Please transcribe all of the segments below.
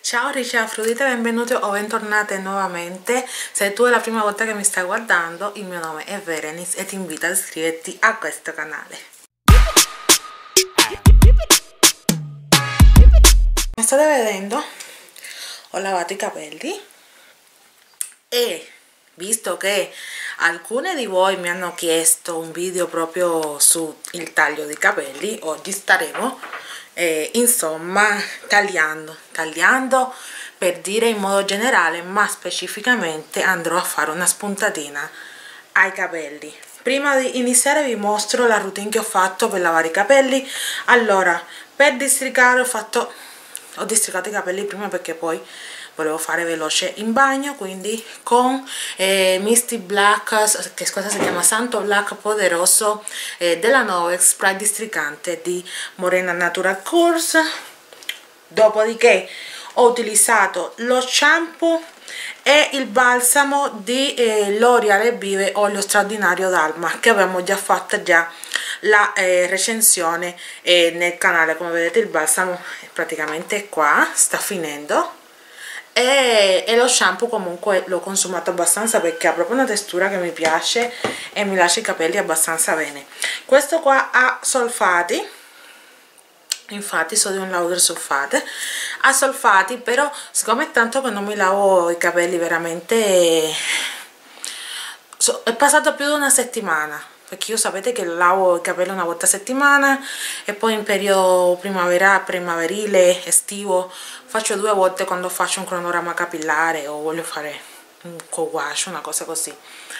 Ciao Ricci Afrodite, benvenuti o bentornate nuovamente. Se tu è la prima volta che mi stai guardando, il mio nome è Verenis e ti invito ad iscriverti a questo canale. Come state vedendo, ho lavato i capelli e visto che alcune di voi mi hanno chiesto un video proprio sul taglio dei capelli, oggi staremo insomma tagliando per dire in modo generale, ma specificamente andrò a fare una spuntatina ai capelli. Prima di iniziare vi mostro la routine che ho fatto per lavare i capelli. Allora, per districare ho districato i capelli prima perché poi volevo fare veloce in bagno, quindi con Misty Black, che cosa si chiama, Santo Black Poderoso della Novex spray districante di Morena Natural Course. Dopodiché ho utilizzato lo shampoo e il balsamo di L'Oreal Vive Olio Straordinario d'Alma, che abbiamo già fatto la recensione nel canale. Come vedete il balsamo praticamente qua sta finendo e lo shampoo comunque l'ho consumato abbastanza perché ha proprio una textura che mi piace e mi lascia i capelli abbastanza bene. Questo qua ha solfati, infatti sodium lauryl sulfate, a solfati, però siccome è tanto che non mi lavo i capelli, veramente è passato più di una settimana, perché io sapete che lavo i capelli una volta a settimana e poi in periodo primaverile, estivo faccio 2 volte quando faccio un cronogramma capillare o voglio fare un co-wash, una cosa così,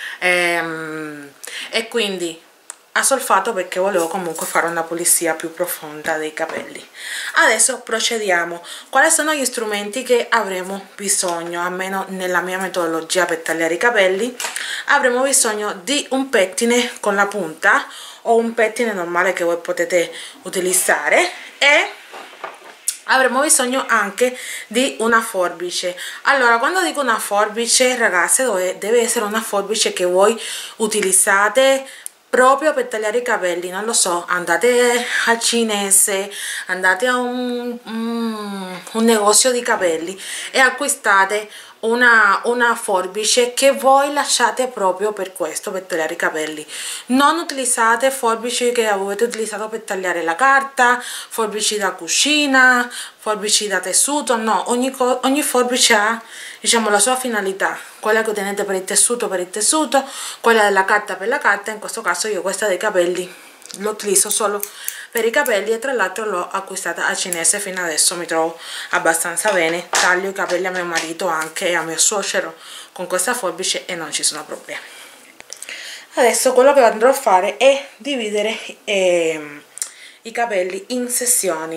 e quindi a solfato perché volevo comunque fare una pulizia più profonda dei capelli. Adesso procediamo. Quali sono gli strumenti che avremo bisogno, almeno nella mia metodologia per tagliare i capelli? Avremo bisogno di un pettine con la punta o un pettine normale che voi potete utilizzare, e avremo bisogno anche di una forbice. Allora, quando dico una forbice, ragazze, deve essere una forbice che voi utilizzate proprio per tagliare i capelli. Non lo so, andate al cinese, andate a un negozio di capelli e acquistate una forbice che voi lasciate proprio per questo, per tagliare i capelli. Non utilizzate forbici che avete utilizzato per tagliare la carta, forbici da cucina, forbici da tessuto. No, ogni forbice ha, diciamo, la sua finalità, quella che ottenete per il tessuto, quella della carta per la carta. In questo caso io questa dei capelli lo utilizzo solo per i capelli e tra l'altro l'ho acquistata al cinese. Fino adesso mi trovo abbastanza bene, taglio i capelli a mio marito anche e a mio suocero con questa forbice e non ci sono problemi. Adesso quello che andrò a fare è dividere i capelli in sezioni.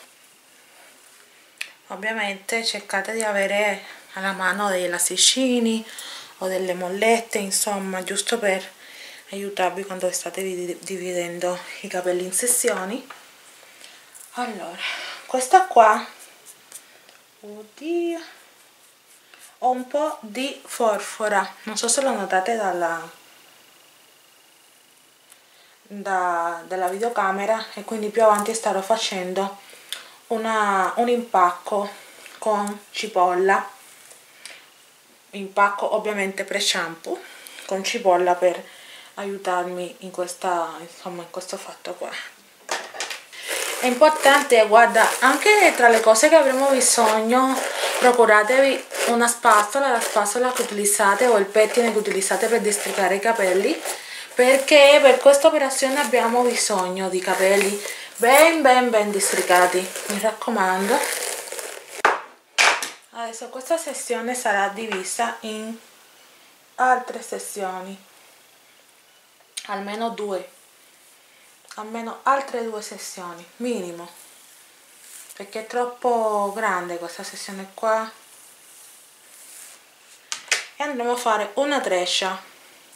Ovviamente cercate di avere alla mano dei lasticini o delle mollette, insomma, giusto per aiutarvi quando state dividendo i capelli in sezioni. Allora, questa qua, oddio, ho un po' di forfora, non so se lo notate dalla videocamera, e quindi più avanti starò facendo un impacco con cipolla, impacco ovviamente pre-shampoo con cipolla per aiutarmi in questa, insomma, in questo fatto qua. È importante, guarda, anche tra le cose che avremo bisogno, procuratevi una spazzola, la spazzola che utilizzate o il pettine che utilizzate per districare i capelli, perché per questa operazione abbiamo bisogno di capelli ben districati, mi raccomando. Adesso questa sessione sarà divisa in altre sessioni, almeno altre 2 sessioni minimo, perché è troppo grande questa sessione qua, e andremo a fare una treccia.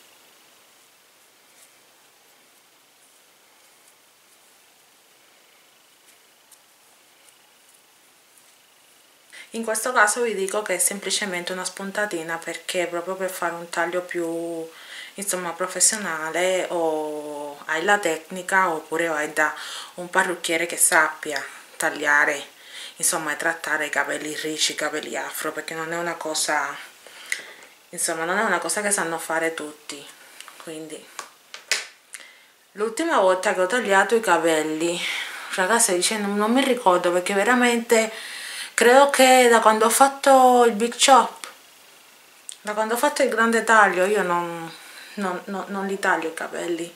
In questo caso vi dico che è semplicemente una spuntatina, perché proprio per fare un taglio più, insomma, professionale, o hai la tecnica oppure vai da un parrucchiere che sappia tagliare insomma, trattare i capelli ricci, i capelli afro, perché non è una cosa, insomma, non è una cosa che sanno fare tutti. Quindi l'ultima volta che ho tagliato i capelli, ragazzi, dice, non mi ricordo, perché veramente credo che da quando ho fatto il big chop, da quando ho fatto il grande taglio, io non li taglio i capelli,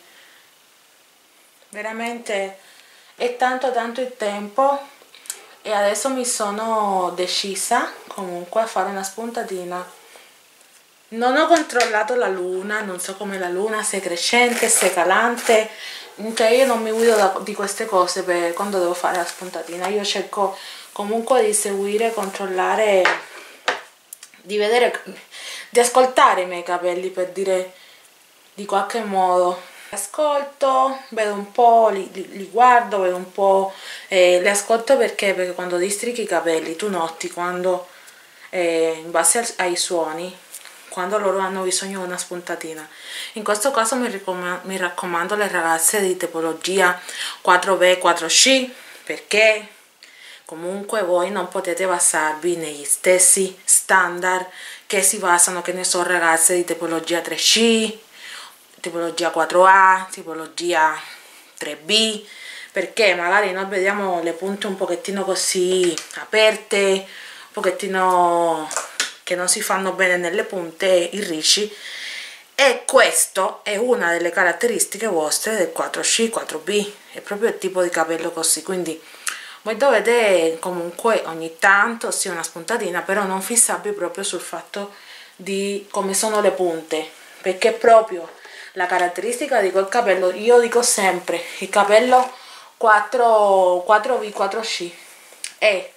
veramente è tanto il tempo. E adesso mi sono decisa comunque a fare una spuntatina. Non ho controllato la luna, non so come la luna, se è crescente, se è calante, cioè io non mi guido di queste cose per quando devo fare la spuntatina. Io cerco comunque di seguire, controllare, di vedere, di ascoltare i miei capelli, per dire, di qualche modo. Ascolto, vedo un po', li guardo, vedo un po', li ascolto perché quando districhi i capelli tu noti quando, in base ai suoni, quando loro hanno bisogno di una spuntatina. In questo caso mi raccomando le ragazze di tipologia 4B, 4C, perché comunque voi non potete basarvi negli stessi standard che si basano, che ne so, ragazze di tipologia 3C, tipologia 4A, tipologia 3B, perché magari noi vediamo le punte un pochettino così aperte, un pochettino che non si fanno bene nelle punte, i ricci, e questo è una delle caratteristiche vostre del 4C, 4B, è proprio il tipo di capello così. Quindi voi dovete comunque ogni tanto sì una spuntatina, però non fissarvi proprio sul fatto di come sono le punte, perché proprio la caratteristica di quel capello, io dico sempre, il capello 4V, 4C è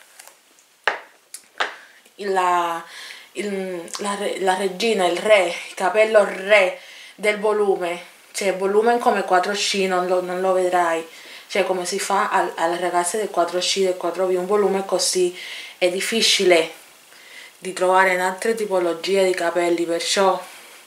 la regina, il re, il capello re del volume, cioè il volume come 4C non lo vedrai, cioè come si fa alle ragazze del 4C, del 4V, un volume così è difficile di trovare in altre tipologie di capelli, perciò,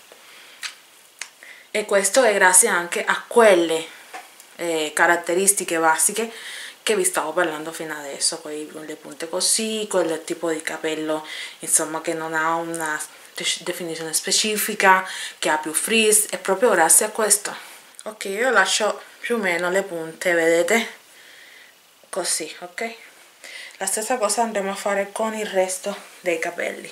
e questo è grazie anche a quelle caratteristiche basiche che vi stavo parlando fino adesso, poi con le punte così, quel tipo di capello insomma che non ha una definizione specifica, che ha più frizz, è proprio grazie a questo. Ok, io lascio più o meno le punte, vedete, così, ok? La stessa cosa andremo a fare con il resto dei capelli.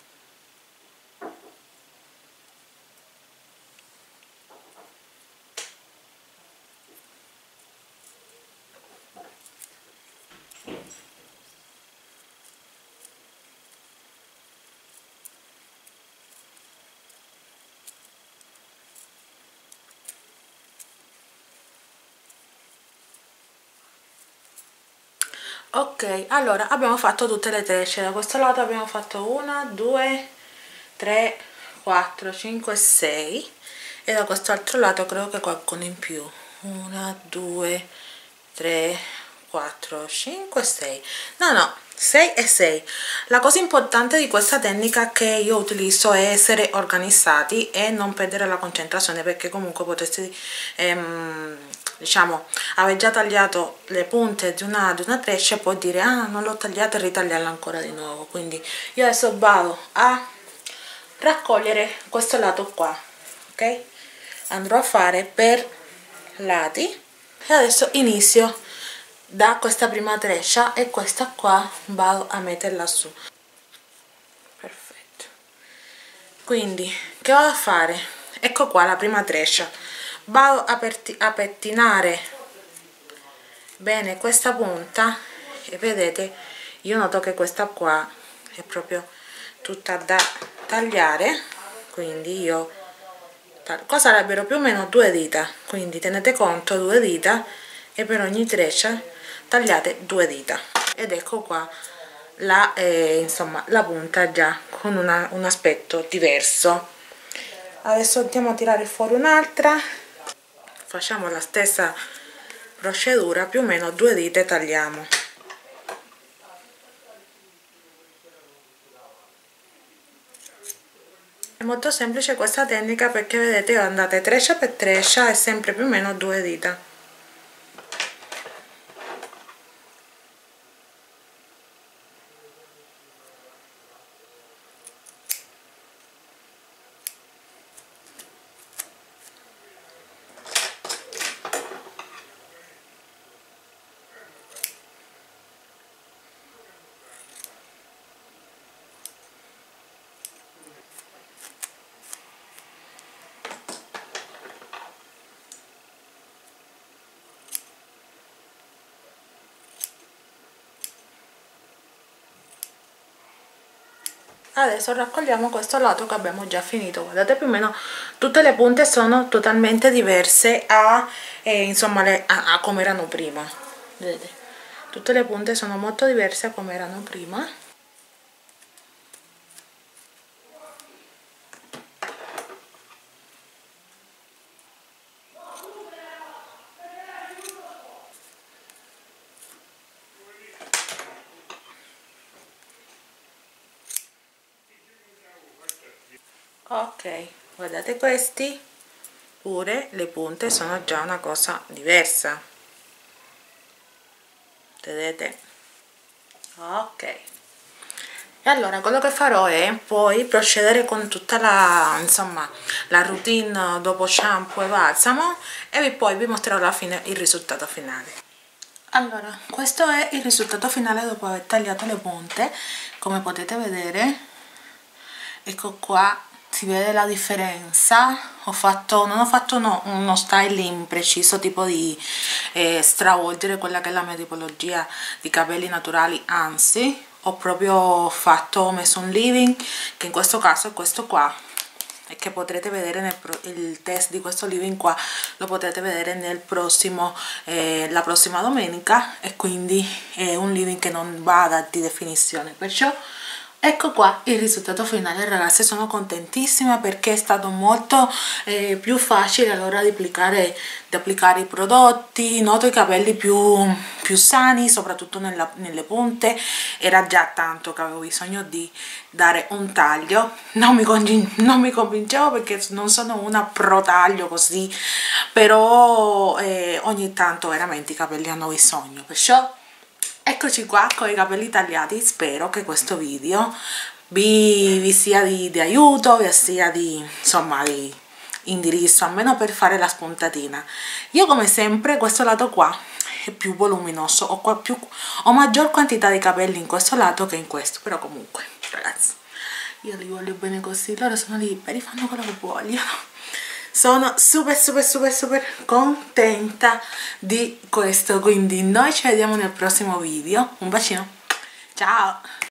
Ok, allora abbiamo fatto tutte le trecce. Da questo lato abbiamo fatto 1, 2, 3, 4, 5, 6, e da quest'altro lato credo che qualcuno in più. 1, 2, 3, 4, 5, 6. No, 6 e 6. La cosa importante di questa tecnica che io utilizzo è essere organizzati e non perdere la concentrazione, perché comunque potreste diciamo aver già tagliato le punte di una treccia e poi dire ah, non l'ho tagliata, e ritagliarla ancora di nuovo. Quindi io adesso vado a raccogliere questo lato qua, ok? Andrò a fare per lati e adesso inizio da questa prima treccia e questa qua vado a metterla su. Perfetto. Quindi che vado a fare? Ecco qua la prima treccia, vado a pettinare bene questa punta e vedete, io noto che questa qua è proprio tutta da tagliare, quindi io qua sarebbero più o meno 2 dita, quindi tenete conto 2 dita, e per ogni treccia tagliate 2 dita, ed ecco qua la insomma la punta già con un aspetto diverso. Adesso andiamo a tirare fuori un'altra, facciamo la stessa procedura, più o meno 2 dita tagliamo. È molto semplice questa tecnica perché vedete andate treccia per treccia e sempre più o meno 2 dita. Adesso raccogliamo questo lato che abbiamo già finito. Guardate, più o meno tutte le punte sono totalmente diverse insomma a come erano prima. Vedete, tutte le punte sono molto diverse a come erano prima. Ok, guardate, questi pure le punte sono già una cosa diversa, vedete? Ok, e allora quello che farò è poi procedere con tutta la, insomma, la routine dopo shampoo e balsamo, e poi vi mostrerò alla fine il risultato finale. Allora, questo è il risultato finale dopo aver tagliato le punte. Come potete vedere, ecco qua, si vede la differenza. Non ho fatto uno styling preciso, tipo di stravolgere quella che è la mia tipologia di capelli naturali, anzi ho proprio messo un leave-in, che in questo caso è questo qua, e che potrete vedere il test di questo leave-in qua lo potrete vedere nel prossimo la prossima domenica, e quindi è un leave-in che non va ad alta definizione. Perciò ecco qua il risultato finale, ragazze. Sono contentissima perché è stato molto più facile all'ora di applicare i prodotti. Noto i capelli più sani, soprattutto nelle punte. Era già tanto che avevo bisogno di dare un taglio. Non mi convincevo perché non sono una pro taglio così, però ogni tanto veramente i capelli hanno bisogno. Perciò eccoci qua con i capelli tagliati. Spero che questo video vi sia di aiuto, vi sia insomma di indirizzo, almeno per fare la spuntatina. Io come sempre questo lato qua è più voluminoso, ho maggior quantità di capelli in questo lato che in questo, però comunque ragazzi, io li voglio bene così, loro sono liberi, fanno quello che vogliono. Sono super contenta di questo, quindi noi ci vediamo nel prossimo video. Un bacino, ciao!